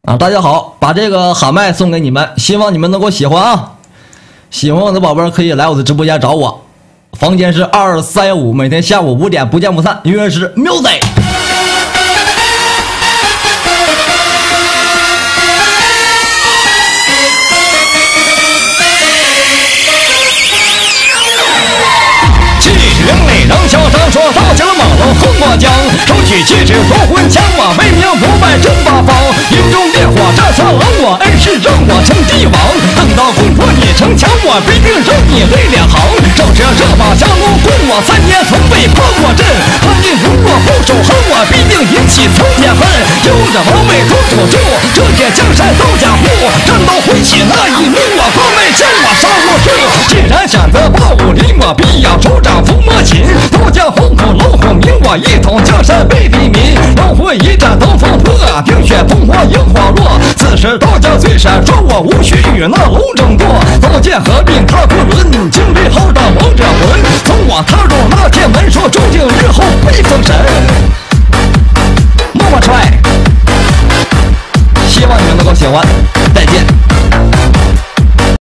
啊！大家好，把这个喊麦送给你们，希望你们能够喜欢啊！喜欢我的宝贝可以来我的直播间找我，房间是2315，每天下午5点不见不散。音乐是 music。让小张说到家马路横过江，手举旗帜夺魂枪，我威名不败震八方。营中烈火炸苍狼，我恩师让我称帝王。等到攻破你城墙，我必定让你泪两行。照这热马降龙棍，我3年从未破过阵。汉令如若不守恒，我必定引起苍天恨。有着王位做主就，这些江山都假护。战斗挥起那一怒，我光为将我杀无数。既然选择霸武林，我必要手掌伏魔琴。都将红口龙虎鸣，我一统江山为黎民。龙虎一战登峰破，冰雪烽火萤火落。此时道家最闪烁，我无需与那龙争夺。刀剑合并踏昆仑，经历浩荡王者魂。从我踏入那天门，说注定日后被封神。默默踹，希望你们能够喜欢。